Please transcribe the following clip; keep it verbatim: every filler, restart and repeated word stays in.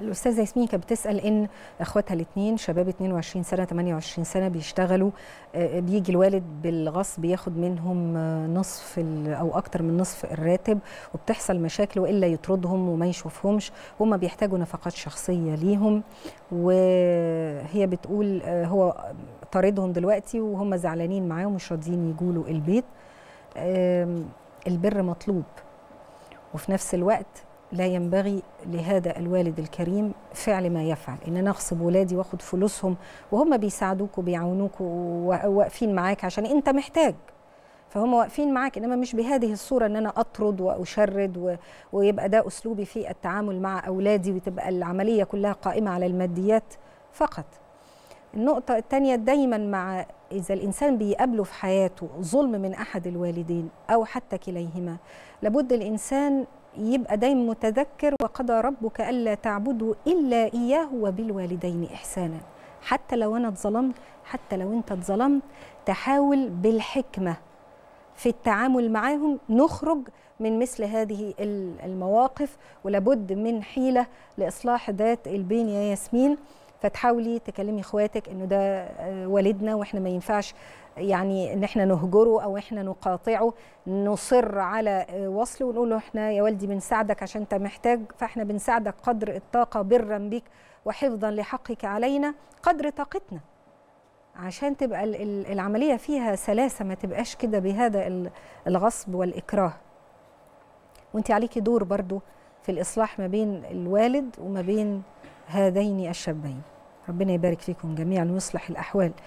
الأستاذة ياسمين كانت بتسأل إن إخواتها الاثنين شباب اتنين وعشرين سنة تمانية وعشرين سنة بيشتغلوا، بيجي الوالد بالغصب ياخد منهم نصف أو أكتر من نصف الراتب، وبتحصل مشاكل وإلا يطردهم وما يشوفهمش، وهم بيحتاجوا نفقات شخصية ليهم. وهي بتقول هو طاردهم دلوقتي وهم زعلانين معاه ومش راضيين يجوا له البيت. البر مطلوب، وفي نفس الوقت لا ينبغي لهذا الوالد الكريم فعل ما يفعل، ان انا اغصب ولادي واخد فلوسهم وهم بيساعدوك وبيعاونوك وواقفين معاك عشان انت محتاج، فهم واقفين معاك، انما مش بهذه الصوره ان انا اطرد واشرد ويبقى ده اسلوبي في التعامل مع اولادي وتبقى العمليه كلها قائمه على الماديات فقط. النقطه الثانيه، دايما مع إذا الإنسان بيقابله في حياته ظلم من أحد الوالدين أو حتى كليهما، لابد الإنسان يبقى دايما متذكر وقضى ربك ألا تعبدوا إلا إياه وبالوالدين إحسانا. حتى لو أنا اتظلمت، حتى لو أنت اتظلمت، تحاول بالحكمة في التعامل معهم نخرج من مثل هذه المواقف، ولابد من حيلة لإصلاح ذات البين يا ياسمين. فتحاولي تكلمي اخواتك انه ده والدنا واحنا ما ينفعش يعني ان احنا نهجره او احنا نقاطعه، نصر على وصله ونقول له احنا يا والدي بنساعدك عشان انت محتاج، فاحنا بنساعدك قدر الطاقه برا بك وحفظا لحقك علينا قدر طاقتنا، عشان تبقى العمليه فيها سلاسه، ما تبقاش كده بهذا الغصب والاكراه. وانت عليكي دور برضو في الاصلاح ما بين الوالد وما بين هذين الشابين. ربنا يبارك فيكم جميعا ويصلح الأحوال.